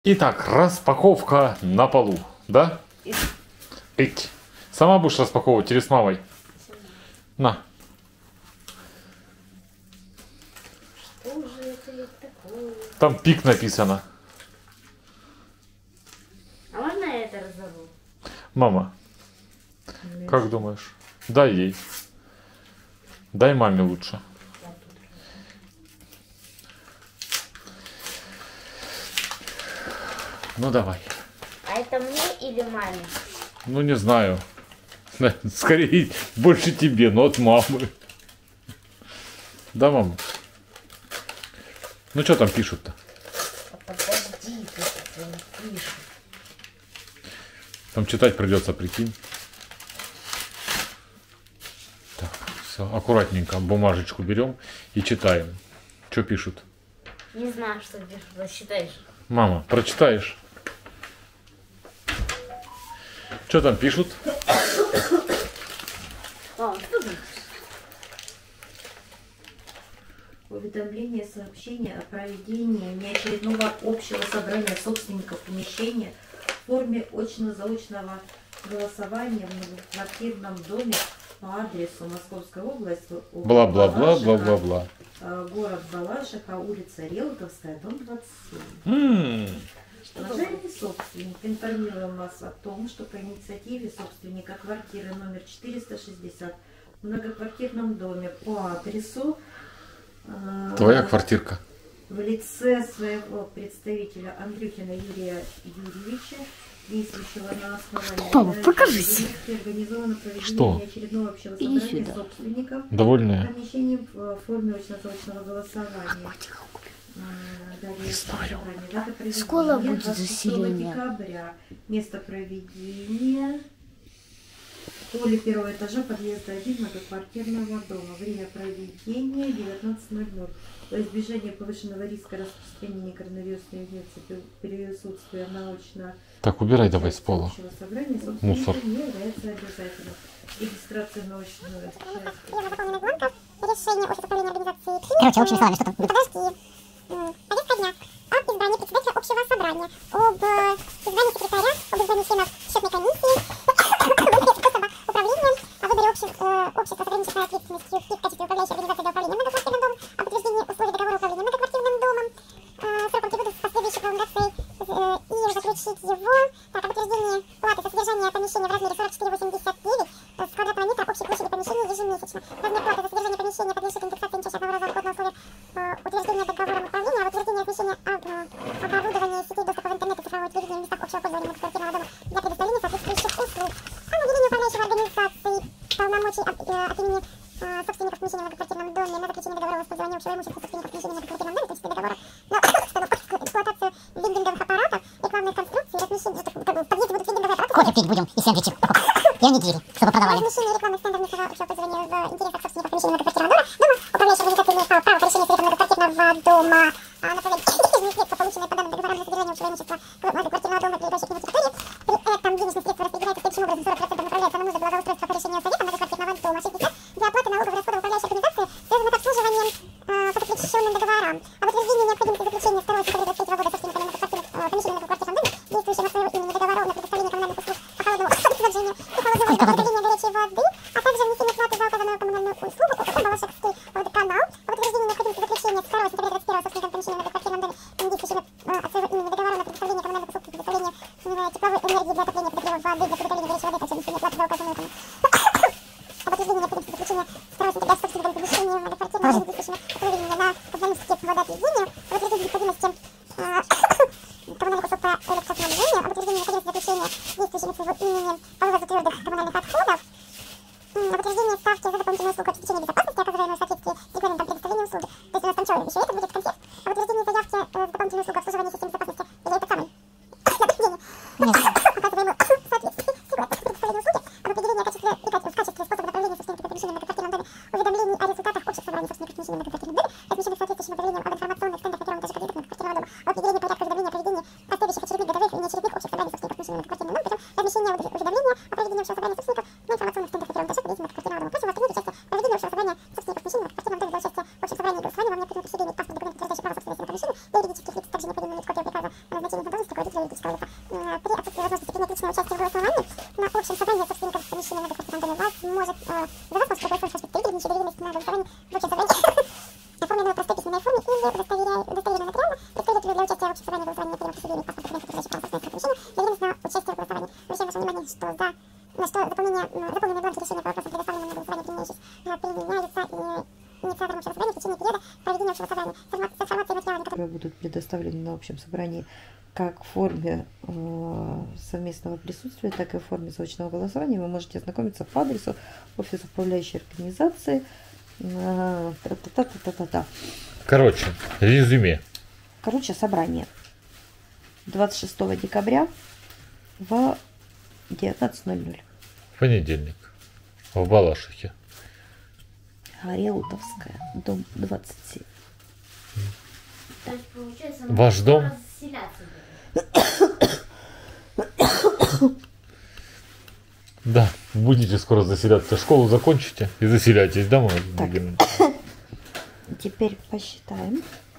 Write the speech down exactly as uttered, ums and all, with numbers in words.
Итак, распаковка на полу, да? Ить. Сама будешь распаковывать или с мамой? На. Что же это такое? Там пик написано. А можно я это разорву? Мама, как думаешь? Дай ей. Дай маме лучше. Ну давай. А это мне или маме? Ну не знаю. Скорее больше тебе, но от мамы. Да, мама? Ну что там пишут-то? А подожди, ты что не пишешь. Там читать придется, прикинь. Так, все, аккуратненько бумажечку берем и читаем. Что пишут? Не знаю, что пишут, рассчитаешь. Мама, прочитаешь? Что там пишут? О, что там? Уведомление сообщения о проведении неочередного общего собрания собственников помещения в форме очно-заочного голосования в многоквартирном доме по адресу Московская область, Бла-бла-бла-бла-бла-бла. город Балашиха, улица Реутовская, дом двадцать семь. М-м. Уважаемый собственник, информируем вас о том, что по инициативе собственника квартиры номер четыреста шестьдесят в многоквартирном доме по адресу э, Твоя квартирка. в лице своего представителя Андрюхина Юрия Юрьевича, действующего на основании Папа, покажись. организовано проведение Что? неочередного общего Иди собрания сюда. собственников Довольная? помещений в форме очно-заочного голосования. Не знаю. Скоро будет двадцать шестого заселение. декабря. Место проведения поле первого этажа подъезда один многоквартирного дома. Время проведения девятнадцать ноль ноль. Во избежание повышенного риска распространения коронавирусной инфекции при присутствии научно Так, убирай давай с пола. общего собрания Мусор. собственником не является обязательным. Регистрация научного части. Решение офиса управления организации. Короче, общими словами, что там будет? Подожди. М, Повестка дня. Об избрании председателя общего собрания. Об э, избрании секретаря, об избрании членов счетной комиссии, способа управления, о выборе общих, э, общества с ограниченной ответственностью и в качестве управляющей организации для управления многоквартирным домом, об утверждении условий договора управления многоквартирным домом, э, сроком требует с последующей пролонгацией э, и заключить его. Так, об утверждении платы за содержание помещения в размере сорок четыре восемьдесят девять с квадратного метра общей площади помещения ежемесячно. Размер платы за содержание помещения подлежит индексации не чаще одного раза в год на условиях э, утверждения договором управления, а утверждение размещения об, э, оборудования сетей доступа в интернет и цифрового телевидения в местах общего пользования многоквартирного дома для предоставления соответствующих услуг. О наделении управляющего организации полномочий от, э, от имени э, собственников помещения в многоквартирном доме на заключение договора о использовании общего имущества собственников помещения в многоквартирном доме, в том числе договора на установку, эксплуатацию вендинговых аппаратов, рекламных конструкций, размещение в подъезде будут вендинговые аппараты. Кофе пить будем и сэндвичи. И онигири, чтобы продавали. Размещение рекламных стендов местного общего пользования в интересах собственников помещения многоквартирного дома. Дома управляющая организация имеет право, право по решению совета многоквартирного дома а, направлять денежные средства, полученные по данным договорам на содержание общего имущества многоквартирного дома, прилегающих к нему территории. При этом денежные средства распределяются следующим образом. сорок процентов направляется на нужды благоустройства по решению совета многоквартирного дома. шестьдесят процентов для оплаты налогов и расходов управляющей организации, связанных с обслуживанием э, по заключенным договорам. Об утверждении необходимости заключения второго сентября двадцать третьего года собственниками многоквартирных э, помещений в многоквартирном доме, действующим от своего имени договоров на предоставление коммунальных услуг по холодному снабжению и холодного изготовления горячей воды, а также внесение платы за оказанную коммунальную услугу ОК Балашихский водоканал. Об утверждении необходимости заключения второго сентября двадцать первого собственниками помещения в многоквартирном доме, действующим э, от своего имени договоров на предоставление коммунальных услуг и предоставление э, тепловой энергии для отопления подогрева воды, для приготовления горячей воды, а также внесение платы за оказанную коммунальную об утверждении необходимости заключения второго сентября собственниками помещения в многоквартирном доме, действующим от своего имени на позвонительстве по водоотведению, об утверждении необходимости э, коммунальных услуг по электроснабжению, об утверждении необходимости заключения действующим от своего имени по вывозу твердых коммунальных отходов, об утверждении ставки за дополнительную услугу обеспечения безопасности, оказываемую в соответствии с регламентом предоставления услуги. То есть у нас там что, еще это будет в конце? Об утверждении заявки э, за дополнительную услугу обслуживания системы безопасности или это самый? Оказываемую в соответствии с регламентом предоставления услуги, об определении качестве и в качестве способа направления собственников помещения в многоквартирном доме, уведомлений о результатах общих собраний собственников помещения в многоквартирном доме, размещенных соответствующим объявлением об информационных стендах на первом этаже подъезда многоквартирного дома, об определении порядка уведомления о проведении последующих очередных годовых и неочередных общих собраний собственников помещения в многоквартирном доме, путем размещения уведомления о проведении общего собрания собственников на информационных стендах на первом этаже подъезда многоквартирного дома. Просим вас принять участие в проведении общего собрания собственников помещения в многоквартирном доме. Для участия в общем собрании и голосовании вам необходимо присоединить паспорт, документ, подтверждающий право собственности на помещение, для юридических лиц также необходимо иметь копию приказа о назначении на должность, руководителя юридического лица. Э, При отсутствии возможности принять личное участие в голосовании на общем собрании собственников помещения на государственном доме вас может э, за вас может проголосовать ваш представитель, ничего доверенность на голосовании в общем собрании, оформленную в простой письменной форме или удостоверяя- удостоверенную нотариально, представителю для участия в общем собрании в голосовании необходимо присоединить паспорт документ, подтверждающий право собственника помещения, доверенность на участие в голосовании. Обращаем ваше внимание, что за на что заполнение, м, заполненные бланки решения по вопросам, предоставленным на голосование, применяющись, э, применяются и инициатором общего собрания в течение периода проведения общего собрания. С информацией материалами, которые которые будут предоставлены на общем собрании как в форме э, совместного присутствия, так и в форме заочного голосования, вы можете ознакомиться по адресу офиса управляющей организации. Э, та-та-та-та-та-та. Короче, резюме. Короче, собрание двадцать шестого декабря в девятнадцать ноль ноль. Понедельник. В Балашихе. Реутовская, дом двадцать семь. То есть, получается, Ваш мы дом? расселяться будем. Да, будете скоро заселяться. Школу закончите и заселяйтесь домой. Так. Теперь посчитаем.